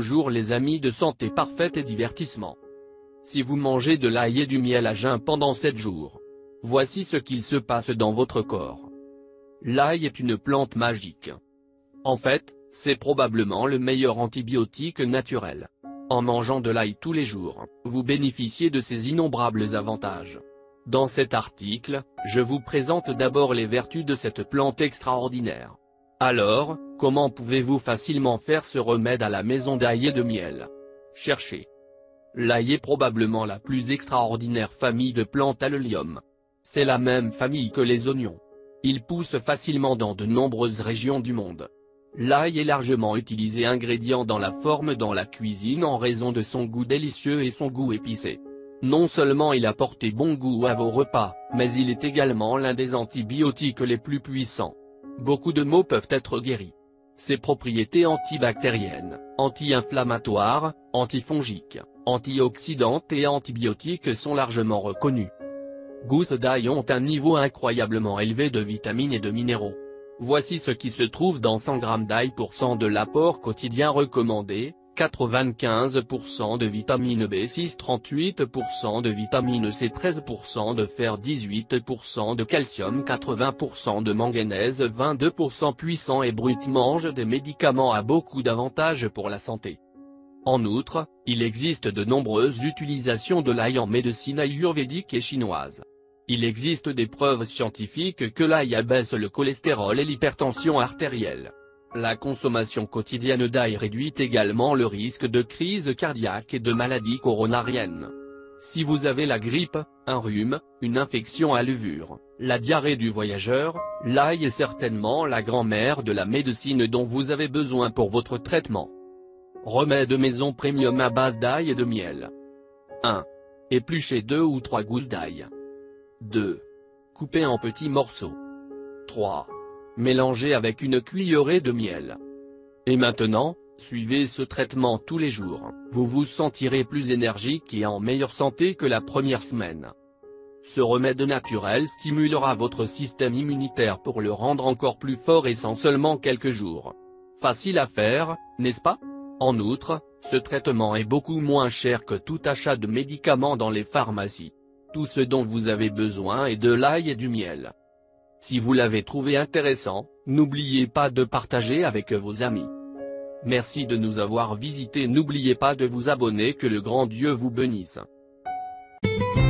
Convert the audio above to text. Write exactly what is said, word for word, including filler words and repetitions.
Bonjour les amis de Santé Parfaite et Divertissement. Si vous mangez de l'ail et du miel à jeun pendant sept jours, voici ce qu'il se passe dans votre corps. L'ail est une plante magique. En fait, c'est probablement le meilleur antibiotique naturel. En mangeant de l'ail tous les jours, vous bénéficiez de ses innombrables avantages. Dans cet article, je vous présente d'abord les vertus de cette plante extraordinaire. Alors, comment pouvez-vous facilement faire ce remède à la maison d'ail et de miel? Cherchez. L'ail est probablement la plus extraordinaire famille de plantes allium. C'est la même famille que les oignons. Il pousse facilement dans de nombreuses régions du monde. L'ail est largement utilisé ingrédient dans la forme dans la cuisine en raison de son goût délicieux et son goût épicé. Non seulement il apporte bon goût à vos repas, mais il est également l'un des antibiotiques les plus puissants. Beaucoup de maux peuvent être guéris. Ses propriétés antibactériennes, anti-inflammatoires, antifongiques, antioxydantes et antibiotiques sont largement reconnues. Gousses d'ail ont un niveau incroyablement élevé de vitamines et de minéraux. Voici ce qui se trouve dans cent grammes d'ail pour cent de l'apport quotidien recommandé: quatre-vingt-quinze pour cent de vitamine B six, trente-huit pour cent de vitamine C, treize pour cent de fer, dix-huit pour cent de calcium, quatre-vingts pour cent de manganèse, vingt-deux pour cent puissant et brut. Mange des médicaments a beaucoup d'avantages pour la santé. En outre, il existe de nombreuses utilisations de l'ail en médecine ayurvédique et chinoise. Il existe des preuves scientifiques que l'ail abaisse le cholestérol et l'hypertension artérielle. La consommation quotidienne d'ail réduit également le risque de crise cardiaque et de maladies coronariennes. Si vous avez la grippe, un rhume, une infection à levure, la diarrhée du voyageur, l'ail est certainement la grand-mère de la médecine dont vous avez besoin pour votre traitement. Remède maison premium à base d'ail et de miel. un. Épluchez deux ou trois gousses d'ail. deux. Coupez en petits morceaux. trois. Mélangez avec une cuillerée de miel. Et maintenant, suivez ce traitement tous les jours, vous vous sentirez plus énergique et en meilleure santé que la première semaine. Ce remède naturel stimulera votre système immunitaire pour le rendre encore plus fort et sans seulement quelques jours. Facile à faire, n'est-ce pas? En outre, ce traitement est beaucoup moins cher que tout achat de médicaments dans les pharmacies. Tout ce dont vous avez besoin est de l'ail et du miel. Si vous l'avez trouvé intéressant, n'oubliez pas de partager avec vos amis. Merci de nous avoir visités. N'oubliez pas de vous abonner. Que le grand Dieu vous bénisse.